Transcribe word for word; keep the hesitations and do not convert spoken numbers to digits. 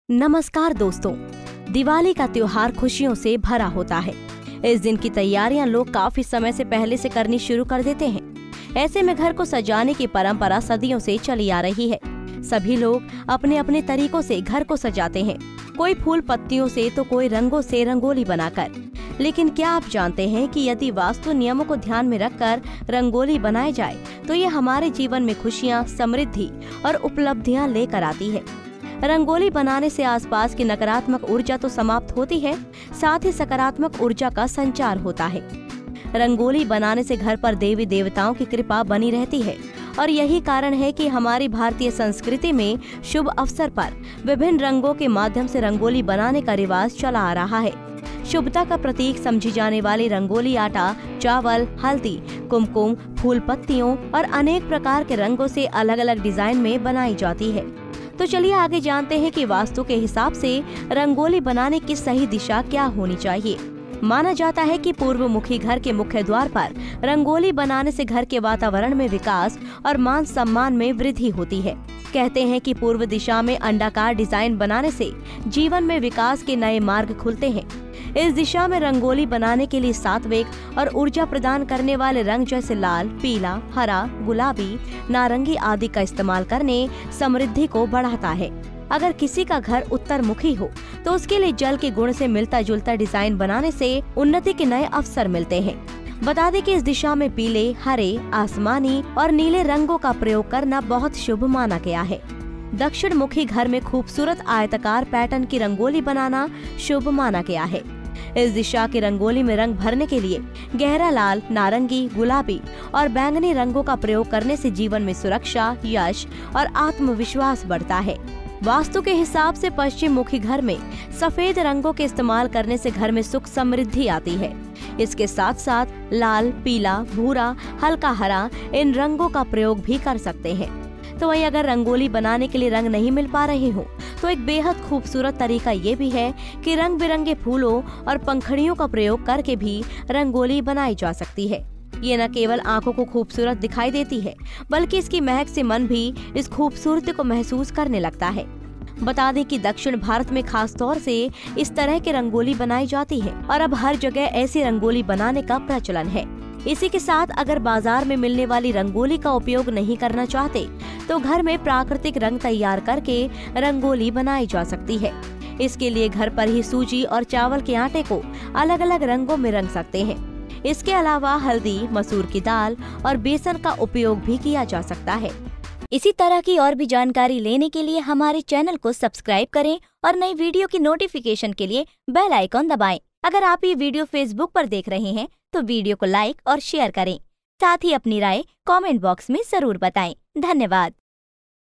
नमस्कार दोस्तों, दिवाली का त्योहार खुशियों से भरा होता है। इस दिन की तैयारियां लोग काफी समय से पहले से करनी शुरू कर देते हैं। ऐसे में घर को सजाने की परंपरा सदियों से चली आ रही है। सभी लोग अपने अपने तरीकों से घर को सजाते हैं, कोई फूल पत्तियों से तो कोई रंगों से रंगोली बनाकर। लेकिन क्या आप जानते हैं कि यदि वास्तु नियमों को ध्यान में रखकर रंगोली बनाई जाए तो ये हमारे जीवन में खुशियाँ, समृद्धि और उपलब्धियाँ लेकर आती है। रंगोली बनाने से आसपास की नकारात्मक ऊर्जा तो समाप्त होती है, साथ ही सकारात्मक ऊर्जा का संचार होता है। रंगोली बनाने से घर पर देवी देवताओं की कृपा बनी रहती है और यही कारण है कि हमारी भारतीय संस्कृति में शुभ अवसर पर विभिन्न रंगों के माध्यम से रंगोली बनाने का रिवाज चला आ रहा है। शुभता का प्रतीक समझी जाने वाली रंगोली आटा, चावल, हल्दी, कुमकुम, फूल पत्तियों और अनेक प्रकार के रंगों से अलग अलग डिजाइन में बनाई जाती है। तो चलिए आगे जानते हैं कि वास्तु के हिसाब से रंगोली बनाने की सही दिशा क्या होनी चाहिए। माना जाता है कि पूर्व मुखी घर के मुख्य द्वार पर रंगोली बनाने से घर के वातावरण में विकास और मान सम्मान में वृद्धि होती है। कहते हैं कि पूर्व दिशा में अंडाकार डिजाइन बनाने से जीवन में विकास के नए मार्ग खुलते हैं। इस दिशा में रंगोली बनाने के लिए सात्विक और ऊर्जा प्रदान करने वाले रंग जैसे लाल, पीला, हरा, गुलाबी, नारंगी आदि का इस्तेमाल करने समृद्धि को बढ़ाता है। अगर किसी का घर उत्तर मुखी हो तो उसके लिए जल के गुण से मिलता जुलता डिजाइन बनाने से उन्नति के नए अवसर मिलते हैं। बता दें कि इस दिशा में पीले, हरे, आसमानी और नीले रंगों का प्रयोग करना बहुत शुभ माना गया है। दक्षिण मुखी घर में खूबसूरत आयताकार पैटर्न की रंगोली बनाना शुभ माना गया है। इस दिशा की रंगोली में रंग भरने के लिए गहरा लाल, नारंगी, गुलाबी और बैंगनी रंगों का प्रयोग करने से जीवन में सुरक्षा, यश और आत्मविश्वास बढ़ता है। वास्तु के हिसाब से पश्चिम मुखी घर में सफेद रंगों के इस्तेमाल करने से घर में सुख समृद्धि आती है। इसके साथ साथ लाल, पीला, भूरा, हल्का हरा इन रंगों का प्रयोग भी कर सकते हैं। तो वहीं अगर रंगोली बनाने के लिए रंग नहीं मिल पा रहे हो तो एक बेहद खूबसूरत तरीका ये भी है कि रंग बिरंगे फूलों और पंखुड़ियों का प्रयोग करके भी रंगोली बनाई जा सकती है। ये न केवल आंखों को खूबसूरत दिखाई देती है बल्कि इसकी महक से मन भी इस खूबसूरती को महसूस करने लगता है। बता दें कि दक्षिण भारत में खास तौर से इस तरह की रंगोली बनाई जाती है और अब हर जगह ऐसी रंगोली बनाने का प्रचलन है। इसी के साथ अगर बाजार में मिलने वाली रंगोली का उपयोग नहीं करना चाहते तो घर में प्राकृतिक रंग तैयार करके रंगोली बनाई जा सकती है। इसके लिए घर पर ही सूजी और चावल के आटे को अलग अलग रंगों में रंग सकते हैं। इसके अलावा हल्दी, मसूर की दाल और बेसन का उपयोग भी किया जा सकता है। इसी तरह की और भी जानकारी लेने के लिए हमारे चैनल को सब्सक्राइब करें और नई वीडियो की नोटिफिकेशन के लिए बेल आइकॉन दबाएं। अगर आप ये वीडियो फेसबुक पर देख रहे हैं तो वीडियो को लाइक और शेयर करें। साथ ही अपनी राय कमेंट बॉक्स में जरूर बताएं। धन्यवाद।